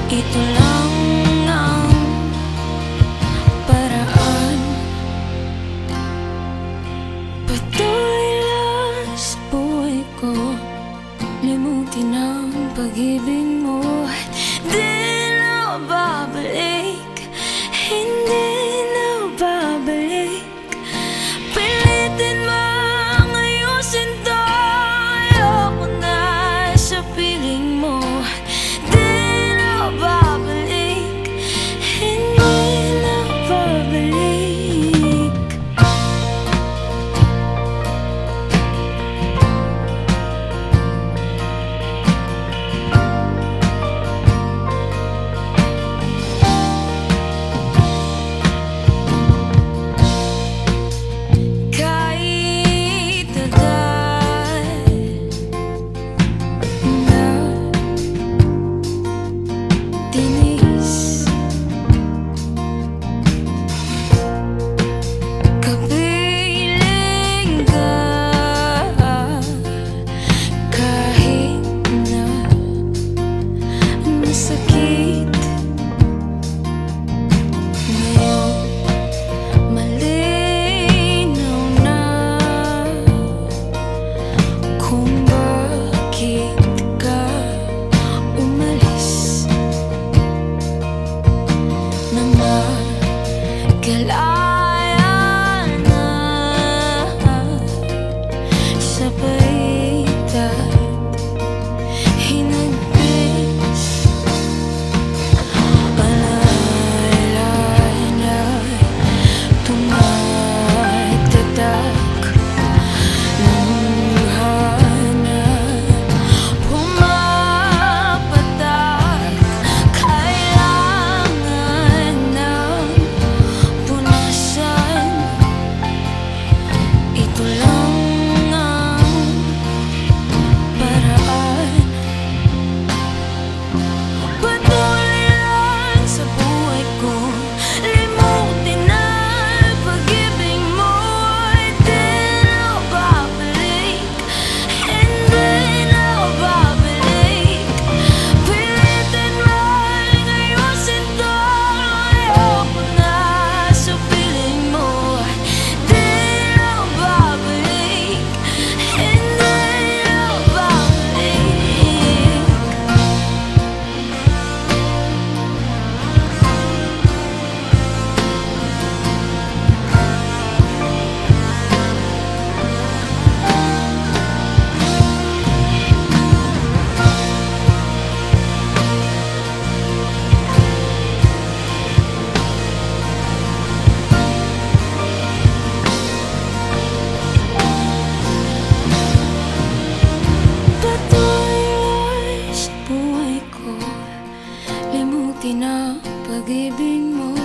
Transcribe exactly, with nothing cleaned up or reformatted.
Ito lang ang paraan. Patuloy lang sa buhay ko, limutin ang pag-ibig mo. Di na babalik, hindi na babalik. Pilitin mang ayusin to, ayoko na sa piling mo. Galaya na sa pagitan, hinagpis alay-alay na'y tumatatak. Luha na pumapatak, kailangan ng ito lang ang paraan. Patuloy lang sa buhay ko, limutin ang pag-ibig mo. Hindi na babalik, hindi na babalik. Pilitin mang ayusin to, ayoko na sa piling mo. Limutin ang pag-ibig mo.